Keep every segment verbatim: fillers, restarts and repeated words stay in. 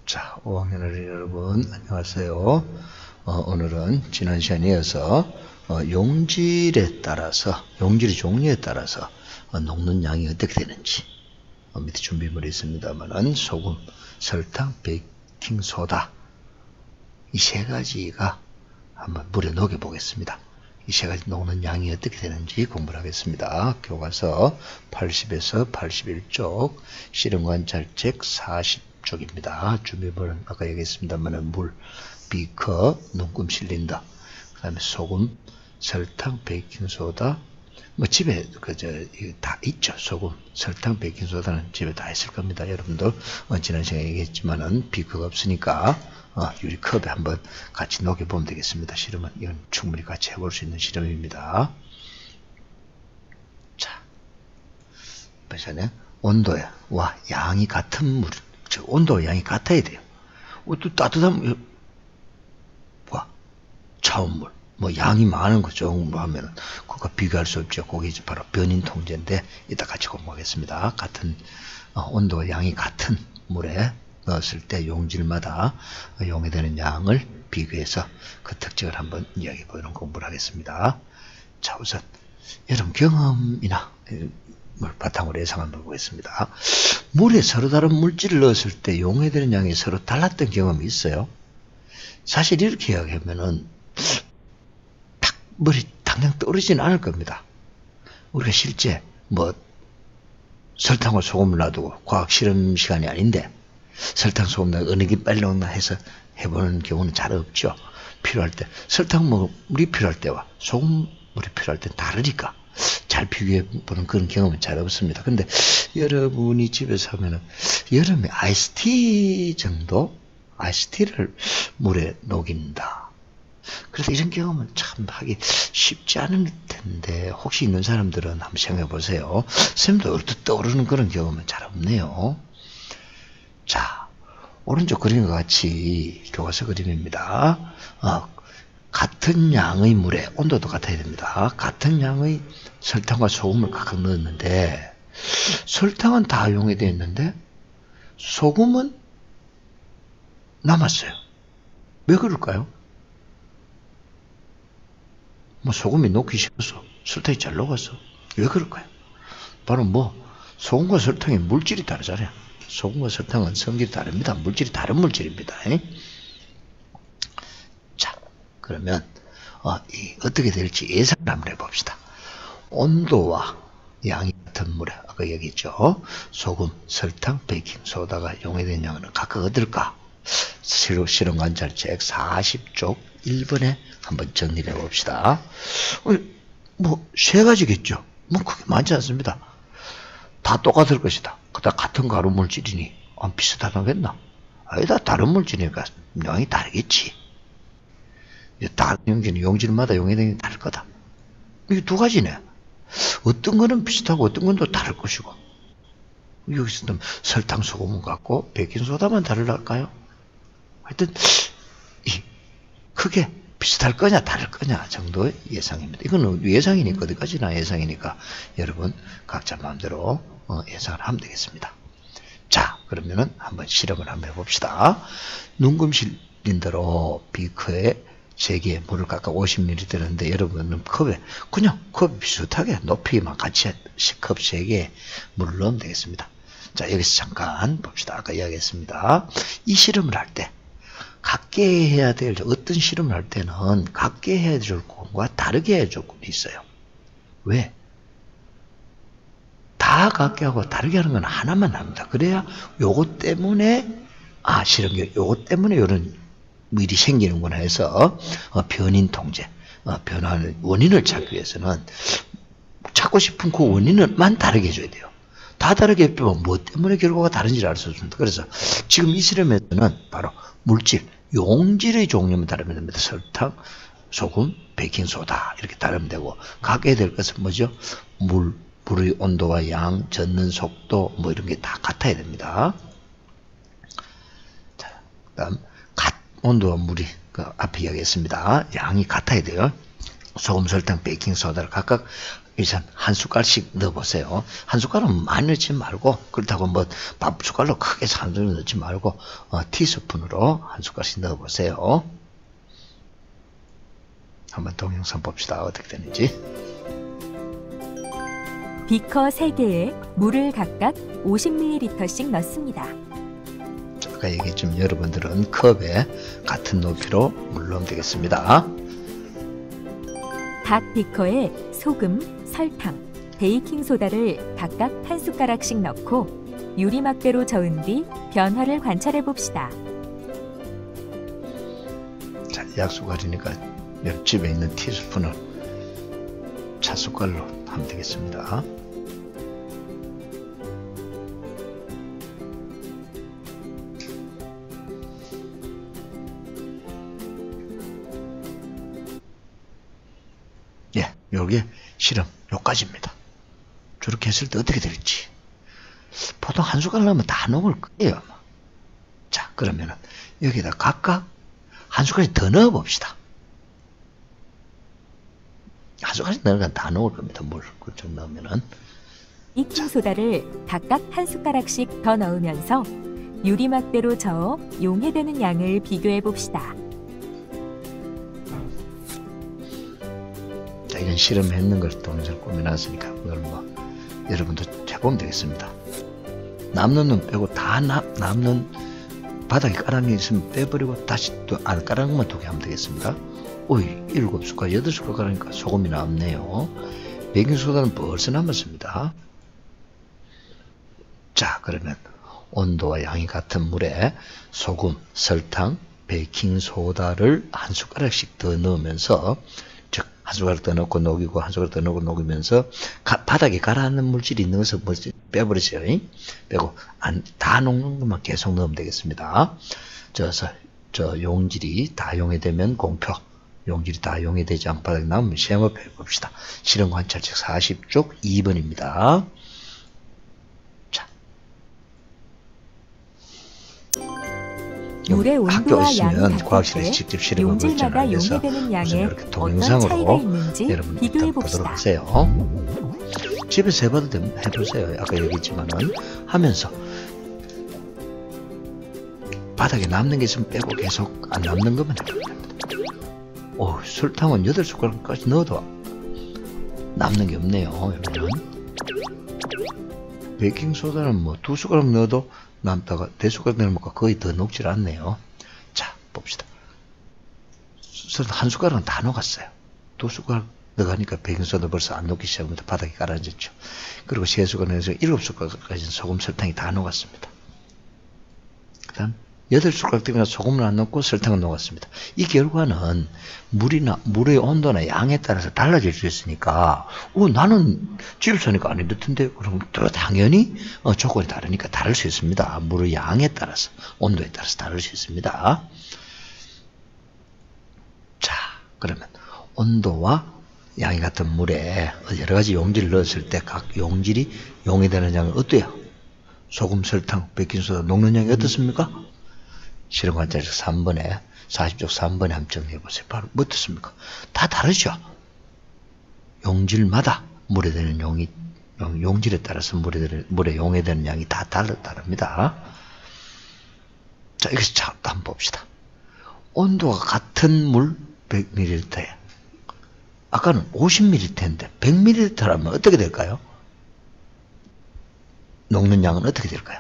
자, 오 학년 어린이 여러분 안녕하세요. 어, 오늘은 지난 시간에 이어서 어, 용질에 따라서 용질의 종류에 따라서 어, 녹는 양이 어떻게 되는지 어, 밑에 준비물이 있습니다만은 소금, 설탕, 베이킹소다 이 세 가지가 한번 물에 녹여 보겠습니다. 이 세 가지 녹는 양이 어떻게 되는지 공부를 하겠습니다. 교과서 팔십에서 팔십일 쪽 실험관찰책 사십 쪽입니다. 준비물은 아까 얘기했습니다만 물, 비커, 눈금 실린더, 그 다음에 소금, 설탕, 베이킹소다. 뭐 집에 그저 다 있죠. 소금, 설탕, 베이킹소다는 집에 다 있을 겁니다. 여러분들 어, 지난 시간에 얘기했지만은 비커가 없으니까 어, 유리컵에 한번 같이 녹여보면 되겠습니다. 실험은 이건 충분히 같이 해볼 수 있는 실험입니다. 자, 보시네 온도와 양이 같은 물. 즉 온도와 양이 같아야 돼요. 또 따뜻한 와 차운 물, 뭐 양이 많은 거 조금 뭐 하면은 그거 비교할 수 없죠. 그게 이제 바로 변인 통제인데 이따 같이 공부하겠습니다. 같은 어, 온도와 양이 같은 물에 넣었을 때 용질마다 용해되는 양을 비교해서 그 특징을 한번 이야기해 보이는 공부를 하겠습니다. 자, 우선 여러분 경험이나 물 바탕으로 예상 한번 보겠습니다. 물에 서로 다른 물질을 넣었을 때 용해되는 양이 서로 달랐던 경험이 있어요. 사실 이렇게 이야기하면은 딱 물이 당장 떨어지는 않을 겁니다. 우리가 실제 뭐 설탕과 소금을 놔두고 과학 실험 시간이 아닌데 설탕 소금 나 어느 게 빨리 녹나 해서 해보는 경우는 잘 없죠. 필요할 때 설탕 물이 필요할 때와 소금 물이 필요할 때 다르니까 잘 비교해보는 그런 경험은 잘 없습니다. 근데 여러분이 집에서 하면은 여름에 아이스티 정도? 아이스티를 물에 녹인다. 그래서 이런 경험은 참 하기 쉽지 않을 텐데 혹시 있는 사람들은 한번 생각해 보세요. 선생님도 얼핏 떠오르는 그런 경험은 잘 없네요. 자, 오른쪽 그림과 같이 교과서 그림입니다. 어, 같은 양의 물에 온도도 같아야 됩니다. 같은 양의 설탕과 소금을 각각 넣었는데 설탕은 다 용해되어 있는데 소금은 남았어요. 왜 그럴까요? 뭐 소금이 녹기 싫어서 설탕이 잘 녹았어. 왜 그럴까요? 바로 뭐 소금과 설탕의 물질이 다르잖아요. 소금과 설탕은 성질이 다릅니다. 물질이 다른 물질입니다. 자, 그러면 어, 이, 어떻게 될지 예상을 한번 해봅시다. 온도와 양이 같은 물에 아까 얘기했죠. 소금, 설탕, 베이킹소다가 용해된 양은 각각 어떨까? 실험 관찰책 사십 쪽 일 번에 한번 정리를 해봅시다. 어, 뭐 세 가지겠죠. 뭐 그게 많지 않습니다. 다 똑같을 것이다. 그다 같은 가루 물질이니 안 비슷하다겠나? 아니다. 다른 물질이니까 양이 다르겠지. 다른 용질은 용질마다 용해되는 게 다를 거다. 이게 두 가지네. 어떤 거는 비슷하고 어떤 건 또 다를 것이고. 여기서 설탕, 소금은 같고 베이킹소다만 다를까요? 하여튼 이 크게 비슷할 거냐 다를 거냐 정도의 예상입니다. 이거는 예상이니까 어디까지나 예상이니까 여러분 각자 마음대로 어, 예상을 하면 되겠습니다. 자, 그러면은 한번 실험을 한번 해봅시다. 눈금 실린더로 비커에 세 개의 물을 각각 오십 밀리리터 들었는데 여러분은 컵에 그냥 컵 비슷하게 높이만 같이 컵 세 개의 물을 넣으면 되겠습니다. 자, 여기서 잠깐 봅시다. 아까 이야기했습니다. 이 실험을 할 때 같게 해야 될 어떤 실험을 할 때는 같게 해야 될 조건과 다르게 해야 될 조건이 있어요. 왜? 다 같게 하고 다르게 하는 건 하나만 합니다. 그래야 요것 때문에 아 실험 요것 때문에 요런 일이 생기는구나 해서 어, 변인 통제, 어, 변화의 원인을 찾기 위해서는 찾고 싶은 그 원인을만 다르게 해줘야 돼요. 다 다르게 해보면 뭐 때문에 결과가 다른지를 알 수 없습니다. 그래서 지금 이 실험에서는 바로 물질, 용질의 종류만 다르면 됩니다. 설탕, 소금, 베이킹소다 이렇게 다르면 되고 갖게 될 것은 뭐죠? 물, 물의 온도와 양, 젓는 속도 뭐 이런 게 다 같아야 됩니다. 자, 그다음 온도와 물이 그 앞에 이야기했습니다. 양이 같아야 돼요. 소금, 설탕, 베이킹소다를 각각 우선 한 숟갈씩 넣어보세요. 한 숟갈은 많이 넣지 말고, 그렇다고 뭐 밥 숟갈로 크게 한 숟갈 넣지 말고 어, 티스푼으로 한 숟갈씩 넣어보세요. 한번 동영상 봅시다. 어떻게 되는지. 비커 세 개에 물을 각각 오십 밀리리터씩 넣습니다. 아까 얘기했지만 여러분들은 컵에 같은 높이로 물 넣으면 되겠습니다. 각 비커에 소금, 설탕, 베이킹소다를 각각 한 숟가락씩 넣고 유리막대로 저은 뒤 변화를 관찰해 봅시다. 자, 약숟갈이니까 옆집에 있는 티스푼을 찻숟갈로 하면 되겠습니다. 예, 요게 실험 요까지입니다. 저렇게 했을 때 어떻게 될지. 보통 한 숟갈 넣으면 다 녹을 거예요. 자, 그러면은 여기다 각각 한 숟갈씩 더 넣어 봅시다. 한 숟갈씩 넣으면 다 녹을 겁니다. 물 그쪽 넣으면은. 베이킹소다를 각각 한 숟가락씩 더 넣으면서 유리막대로 저어 용해되는 양을 비교해 봅시다. 자, 이런 실험했는 걸 동영상 꾸며놨으니까 그걸 뭐 여러분도 해보면 되겠습니다. 남는 놈 빼고 다 나, 남는 바닥에 까란 게 있으면 빼버리고 다시 또 안 까란 것만 두 개 하면 되겠습니다. 오이, 일곱 숟갈, 여덟 숟갈 까니까 소금이 남네요. 베이킹소다는 벌써 남았습니다. 자, 그러면 온도와 양이 같은 물에 소금, 설탕, 베이킹소다를 한 숟가락씩 더 넣으면서, 즉 한 숟가락 더 넣고 녹이고 한 숟가락 더 넣고 녹이면서 가, 바닥에 가라앉는 물질이 있는 것을 빼버리세요. 빼고 안, 다 녹는 것만 계속 넣으면 되겠습니다. 저, 저 용질이 다 용해되면 공표, 용질이 다 용해되지 않고 바닥에 나오면 시험을 해봅시다. 실험 관찰책 사십 쪽 이 번입니다. 자, 물의 온도와 양이 같을 과학실에서 때 직접 실험하고 용질마다 있잖아요. 용해되는 양에 이렇게 어떤 동영상으로 차이가 있는지 여러분 비교해 보도록 봅시다. 하세요. 집에서 해봐도 되면 해보세요. 아까 얘기했지만은 하면서 바닥에 남는 게 있으면 빼고 계속 안 남는 것만 해보면 됩니다. 오, 설탕은 여덟 숟가락까지 넣어도 남는 게 없네요. 여러분. 베이킹소다는 뭐 두 숟가락 넣어도 남다가 네 숟가락 넣으니까 거의 더 녹질 않네요. 자, 봅시다. 한 숟가락은 다 녹았어요. 두 숟가락 넣으니까 베이킹소다 벌써 안 녹기 시작합니다. 바닥에 가라앉았죠. 그리고 세 숟가락 넣어서 일곱 숟가락까지 소금, 설탕이 다 녹았습니다. 그 다음 여덟 숟가락 때문에 소금은 안 넣고 설탕은 녹았습니다. 이 결과는 물이나 물의 온도나 양에 따라서 달라질 수 있으니까, 어, 나는 집에서 하니까 안 이렇던데, 그럼 또 당연히 어, 조건이 다르니까 다를 수 있습니다. 물의 양에 따라서, 온도에 따라서 다를 수 있습니다. 자, 그러면 온도와 양이 같은 물에 여러 가지 용질을 넣었을 때 각 용질이 용해되는 양은 어때요? 소금, 설탕, 베이킹소다 녹는 양이 어떻습니까? 실험 관찰책 삼 번에 사십 쪽 삼 번에 한번 정리해보세요. 바로 뭐 어떻습니까? 다 다르죠? 용질마다 물에 되는 용이, 용, 용질에 따라서 물에, 되는, 물에 용해되는 양이 다 다르, 다릅니다. 자, 이것을 자, 한번 봅시다. 온도가 같은 물 백 밀리리터에, 아까는 오십 밀리리터인데 백 밀리리터라면 어떻게 될까요? 녹는 양은 어떻게 될까요?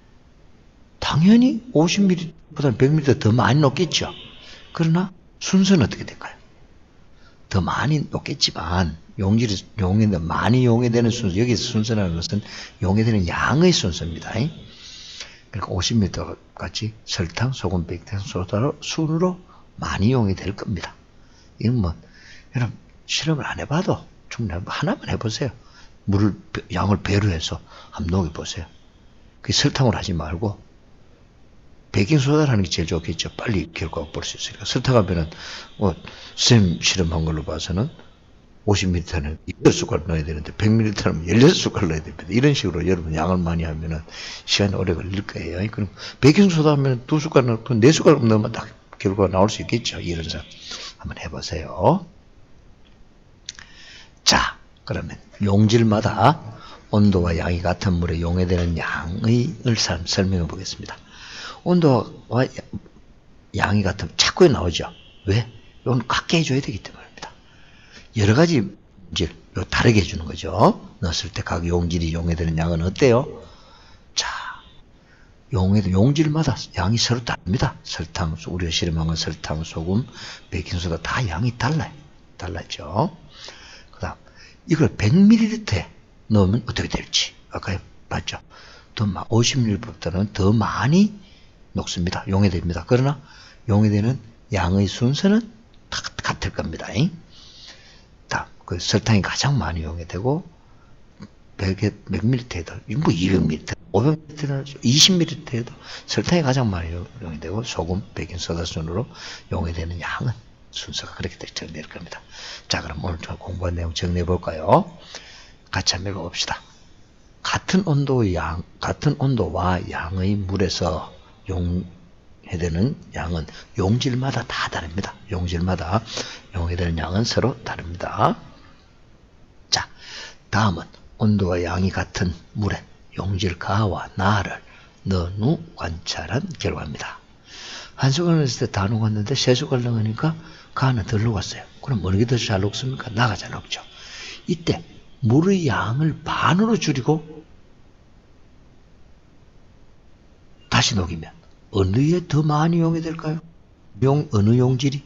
당연히 오십 밀리리터보다는 백 밀리리터 더 많이 녹겠죠. 그러나 순서는 어떻게 될까요? 더 많이 녹겠지만 용질이 용해되는, 많이 용해되는 순서, 여기서 순서라는 것은 용해되는 양의 순서입니다. 그러니까 오십 밀리리터 같이 설탕, 소금, 베이킹소다로 순으로 많이 용해될 겁니다. 이건 뭐 여러분 실험을 안 해봐도 충분히 하나만 해보세요. 물을 양을 배로 해서 한번 녹여보세요. 그 설탕으로 하지 말고 베이킹소다라는 게 제일 좋겠죠. 빨리 결과가 볼 수 있으니까. 설탕하면은 뭐 쌤 실험한 걸로 봐서는 오십 밀리리터는 여덟 숟갈 넣어야 되는데 백 밀리리터는 십육 숟갈 넣어야 됩니다. 이런 식으로 여러분 양을 많이 하면은 시간이 오래 걸릴 거예요. 그럼 베이킹소다 하면 두 숟갈 넣고 네 숟갈 넣으면 딱 결과가 나올 수 있겠죠. 이런 사 한번 해보세요. 자, 그러면 용질마다 온도와 양이 같은 물에 용해되는 양을 설명해 보겠습니다. 온도와 양이 같으면 자꾸 나오죠. 왜? 이건 같게 해줘야 되기 때문입니다. 여러 가지 이제 다르게 해주는 거죠. 넣었을 때 각 용질이 용해되는 양은 어때요? 자, 용해도 용질마다 양이 서로 다릅니다. 설탕, 우리가 실험한 건 설탕, 소금, 베이킹소다 다 양이 달라요. 달랐죠. 그 다음, 이걸 백 밀리리터에 넣으면 어떻게 될지. 아까 봤죠. 더 오십 밀리리터보다는 더 많이 녹습니다. 용해됩니다. 그러나 용해되는 양의 순서는 다 같을 겁니다. 다음, 그 설탕이 가장 많이 용해되고 백 밀리리터에도 뭐 이백 밀리리터, 오백 밀리리터나 이십 밀리리터에도 설탕이 가장 많이 용해되고 소금, 베이킹소다 순으로 용해되는 양은 순서가 그렇게 정리될 겁니다. 자, 그럼 오늘 공부한 내용 정리해 볼까요? 같이 한번 읽어봅시다. 같은 온도의 양, 같은 온도와 양의 물에서 용해되는 양은 용질마다 다 다릅니다. 용질마다 용해되는 양은 서로 다릅니다. 자, 다음은 온도와 양이 같은 물에 용질 가와 나를 넣은 후 관찰한 결과입니다. 한 숟갈 넣었을 때 다 녹았는데 세 숟갈 넣으니까 가는 덜 녹았어요. 그럼 어느 게 더 잘 녹습니까? 나가 잘 녹죠. 이때 물의 양을 반으로 줄이고 다시 녹이면 어느에 더 많이 용이 될까요? 용, 어느 용질이?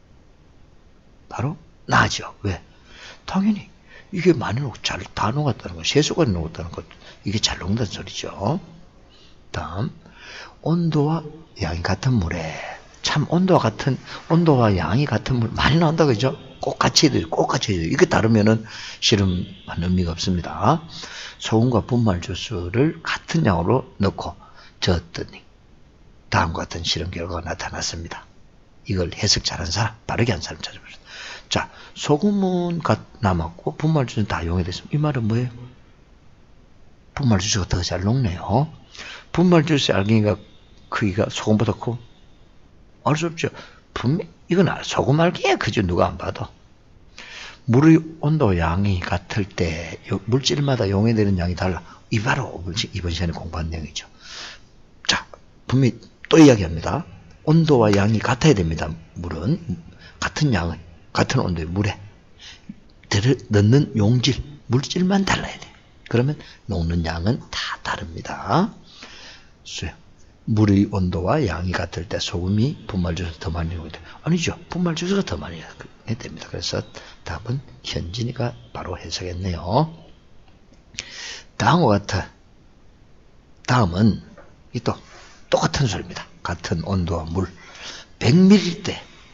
바로 나죠. 왜? 당연히 이게 많이 녹, 잘 다 녹았다는 거, 세 숟갈이 녹았다는 것, 이게 잘 녹는다는 소리죠. 다음, 온도와 양이 같은 물에, 참 온도와 같은, 온도와 양이 같은 물 많이 나온다, 그죠? 꼭 같이 해야 돼요. 꼭 같이 해야 돼요. 이게 다르면은 실험한 의미가 없습니다. 소금과 분말 주스를 같은 양으로 넣고 저었더니 다음과 같은 실험 결과가 나타났습니다. 이걸 해석 잘한 사람, 빠르게 한 사람 찾아보세요. 자, 소금은 남았고 분말 주스는 다 용해됐습니다. 이 말은 뭐예요? 분말 주스가 더 잘 녹네요. 분말 주스의 알갱이가 크기가 소금보다 크고 알 수 없죠. 분명 이건 소금 알갱이야 그죠? 누가 안 봐도. 물의 온도 양이 같을 때 물질마다 용해되는 양이 달라. 이 바로 이번 시간에 공부한 내용이죠. 자, 분명히 또 이야기합니다. 온도와 양이 같아야 됩니다. 물은 같은 양의 같은 온도의 물에 넣는 용질, 물질만 달라야 돼. 그러면 녹는 양은 다 다릅니다. 수요. 물의 온도와 양이 같을 때 소금이 분말 주스가 더 많이 녹게 돼. 아니죠. 분말 주스가 더 많이 녹게 됩니다. 그래서 답은 현진이가 바로 해석했네요. 다음과 같아. 다음은 이 또 똑같은 소리입니다. 같은 온도와 물 백 밀리리터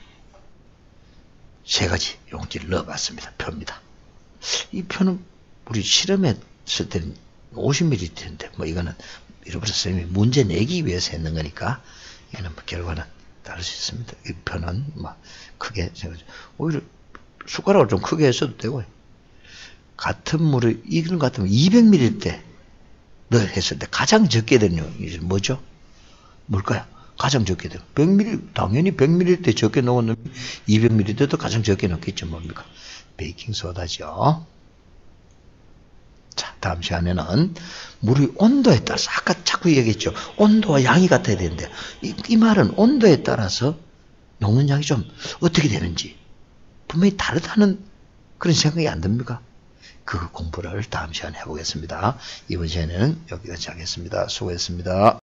세 가지 용지를 넣어봤습니다. 표입니다. 이 표는 우리 실험했을 때는 오십 밀리리터인데 뭐 이거는 이로부터 선생님이 문제 내기 위해서 했는 거니까 이거는 뭐 결과는 다를 수 있습니다. 이 표는 뭐 크게 오히려 숟가락을 좀 크게 했어도 되고 같은 물을 이런 것 같으면 이백 밀리리터 넣어 했을 때 가장 적게 되는 용이 뭐죠? 뭘까요? 가장 적게 되는 백 밀리리터 당연히 백 밀리리터 적게 넣은 놈이 이백 밀리리터도 가장 적게 넣겠죠. 뭡니까? 베이킹소다죠. 자, 다음 시간에는 물의 온도에 따라서 아까 자꾸 얘기했죠. 온도와 양이 같아야 되는데 이, 이 말은 온도에 따라서 녹는 양이 좀 어떻게 되는지 분명히 다르다는 그런 생각이 안 듭니까? 그 공부를 다음 시간에 해보겠습니다. 이번 시간에는 여기까지 하겠습니다. 수고했습니다.